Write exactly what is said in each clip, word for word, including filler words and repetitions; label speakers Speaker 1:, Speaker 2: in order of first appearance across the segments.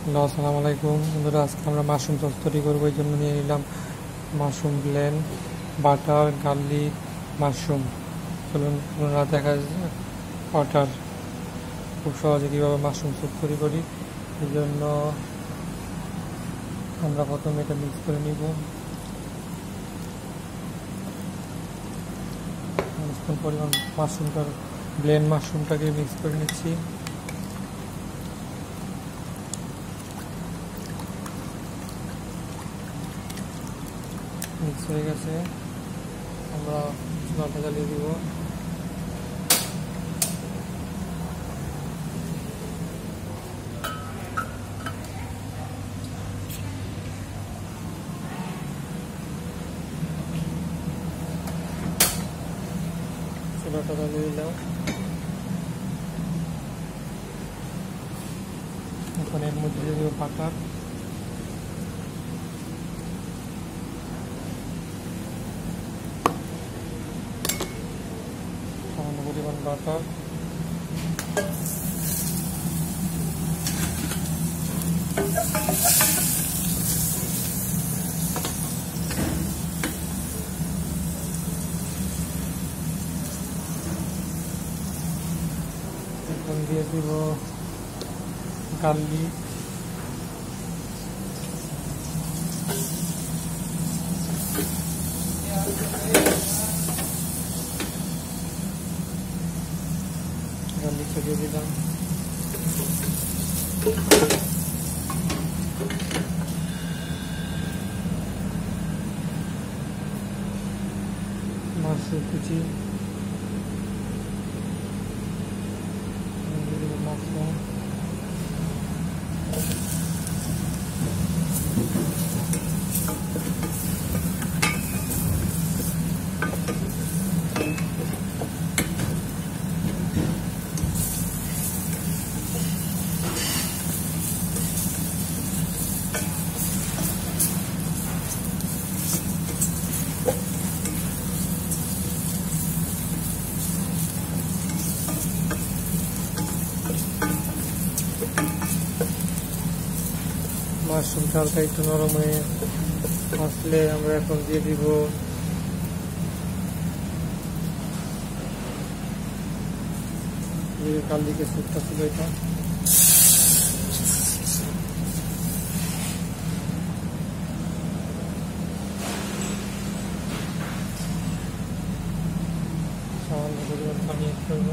Speaker 1: Hello, আসসালামু আলাইকুম বন্ধুরা। আজকে আমরা মাশরুম সস তৈরি করবো। এই জন্য নিয়ে নিলাম mushroom blend, butter, garlic, mushroom. চলুন আপনারা দেখা যাক বাটার খুব সহজে কীভাবে মাশরুম স্যুপ তৈরি করি। এই জন্য আমরা প্রথমে এটা মিক্স করে নিব। পরিমাণ মাশরুমটার ব্লেন্ড মাশরুমটাকে মিক্স করে নিচ্ছি। মিক্স হয়ে গেছে, আমরা চুলাটা জ্বালিয়ে দিব। চুলাটা জ্বালিয়ে দিলাম। এখন এর মধ্যে দিয়ে দেবো বাটার। সামান্য পরিমাণ বাটার, এখন দিয়ে দিব গার্লিক, গার্লিকটা দিয়ে দিলাম। মাশরুম কুচি, মাশরুম, মাশরুমটা হালকা একটু নরম হয়ে আসলে আমরা এখন দিয়ে দিব গার্লিকের স্যুপটা ছিল এটা। সামান্য পরিমাণ পানি অ্যাড করব।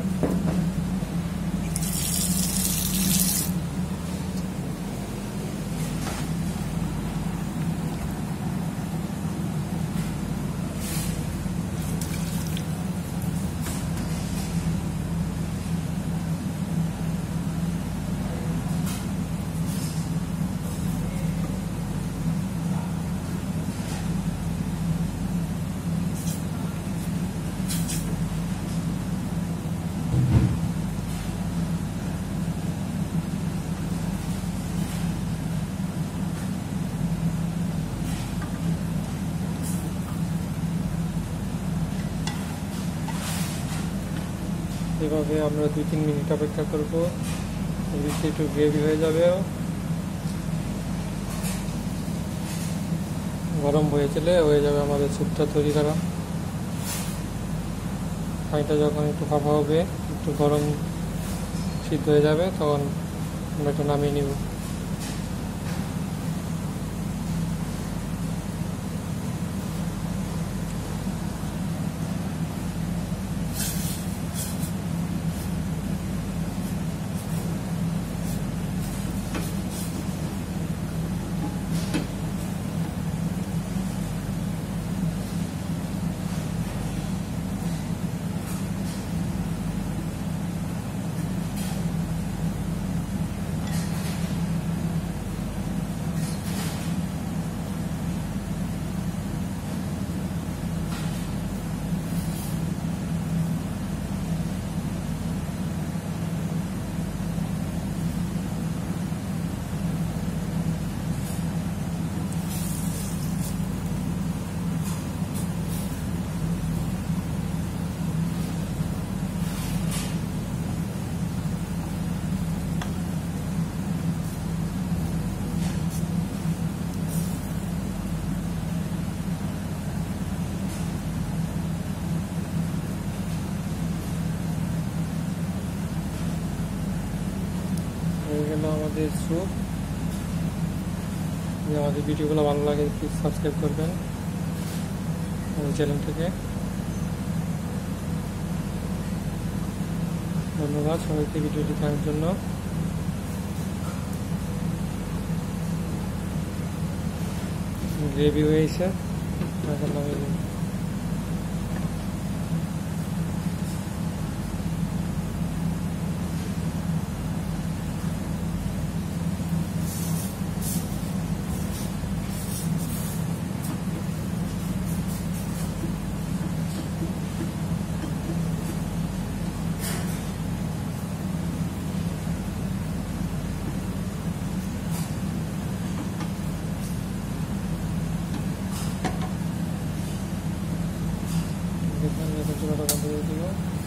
Speaker 1: এভাবে আমরা দুই তিন মিনিট অপেক্ষা করবো, একটু গ্রেভি হয়ে যাবে। গরম হয়ে চলে হয়ে যাবে আমাদের স্যুপটা তৈরি করা। পানিটা যখন একটু ফাঁপা হবে, একটু গরম সিদ্ধ হয়ে যাবে, তখন আমরা এটা নামিয়ে নিব। হয়ে গেল আমাদের স্যুপ। যদি আমাদের ভিডিওগুলো ভালো লাগে প্লিজ সাবস্ক্রাইব করবেন আমাদের চ্যানেলটিকে। ধন্যবাদ সবাইকে ভিডিওটি দেখার জন্য। গ্রেভি হয়েছে, এখন নামিয়ে দিন। দেখুন, চুলাটা বন্ধ করে দিব।